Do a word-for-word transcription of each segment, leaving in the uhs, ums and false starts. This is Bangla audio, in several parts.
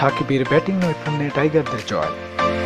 সাকিবের ব্যাটিং নৈপুণ্যে টাইগারদের জয়।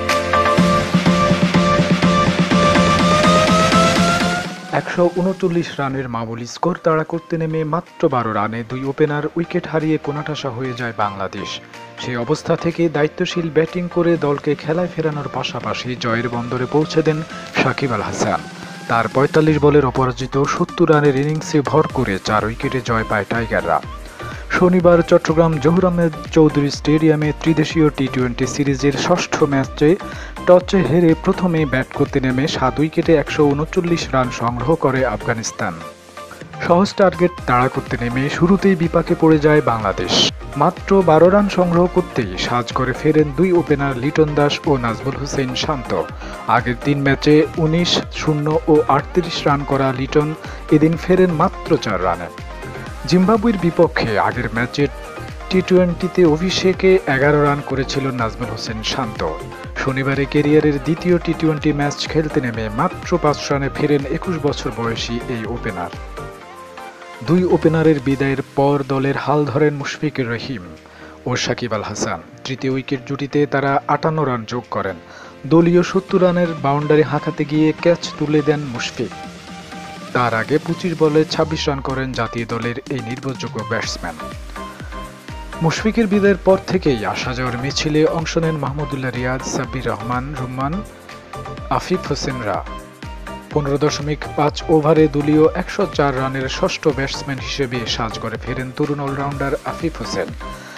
একশো উনচল্লিশ রানের মামুলি স্কোর তাড়া করতে নেমে মাত্র বারো রানে দুই ওপেনার উইকেট হারিয়ে কোণঠাসা হয়ে যায় বাংলাদেশ। সেই অবস্থা থেকে দায়িত্বশীল ব্যাটিং করে দলকে খেলায় ফেরানোর পাশাপাশি জয়ের বন্দরে পৌঁছে দেন সাকিব আল হাসান। তার পঁয়তাল্লিশ বলের অপরাজিত সত্তর রানের ইনিংসে ভর করে চার উইকেটে জয় পায় টাইগাররা। শনিবার চট্টগ্রাম জহুর আহমেদ চৌধুরী স্টেডিয়ামে ত্রিদেশীয় টি টোয়েন্টি সিরিজের ষষ্ঠ ম্যাচে টসে হেরে প্রথমে ব্যাট করতে নেমে সাত উইকেটে একশো উনচল্লিশ রান সংগ্রহ করে আফগানিস্তান। সহজ টার্গেট তাড়া করতে নেমে শুরুতেই বিপাকে পড়ে যায় বাংলাদেশ। মাত্র বারো রান সংগ্রহ করতেই সাজ করে ফেরেন দুই ওপেনার লিটন দাস ও নাজমুল হোসেন শান্ত। আগের তিন ম্যাচে উনিশ শূন্য ও আটত্রিশ রান করা লিটন এদিন ফেরেন মাত্র চার রানে। জিম্বাবুয়ের বিপক্ষে আগের ম্যাচে টি টোয়েন্টিতে অভিষেকে এগারো রান করেছিল নাজমুল হোসেন শান্ত। শনিবারে ক্যারিয়ারের দ্বিতীয় টি টোয়েন্টি ম্যাচ খেলতে নেমে মাত্র পাঁচ রানে ফেরেন একুশ বছর বয়সী এই ওপেনার। দুই ওপেনারের বিদায়ের পর দলের হাল ধরেন মুশফিকুর রহিম ও সাকিব আল হাসান। তৃতীয় উইকেট জুটিতে তারা আটান্ন রান যোগ করেন। দলীয় সত্তর রানের বাউন্ডারি হাঁকাতে গিয়ে ক্যাচ তুলে দেন মুশফিক। তার আগে পঁচিশ বলে ছাব্বিশ রান করেন জাতীয় দলের এই নির্ভরযোগ্য ব্যাটসম্যান। মুশফিকের বিদায়ের পর থেকেই আসা যাওয়ার মিছিলে অংশ নেন মাহমুদুল্লাহ রিয়াদ, সাব্বির রহমান রুম্মান, আফিফ হোসেনরা। পনেরো দশমিক পাঁচ ওভারে দলীয় একশো চার রানের ষষ্ঠ ব্যাটসম্যান হিসেবে সাজ করে ফেরেন তরুণ অলরাউন্ডার আফিফ হোসেন।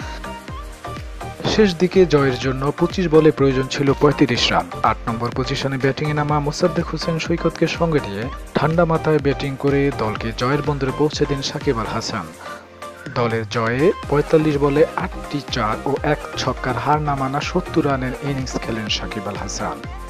শেষ দিকে জয়ের জন্য পঁচিশ বলে প্রয়োজন ছিল পঁয়ত্রিশ রান। আট নম্বর পজিশনে ব্যাটিংয়ে নামা মোসাদ্দেক হোসেন সৈকতকে সঙ্গে নিয়ে ঠান্ডা মাথায় ব্যাটিং করে দলকে জয়ের বন্দরে পৌঁছে দেন সাকিব আল হাসান। দলের জয়ে পঁয়তাল্লিশ বলে আটটি চার ও এক ছক্কার হার না মানা সত্তর রানের ইনিংস খেলেন সাকিব আল হাসান।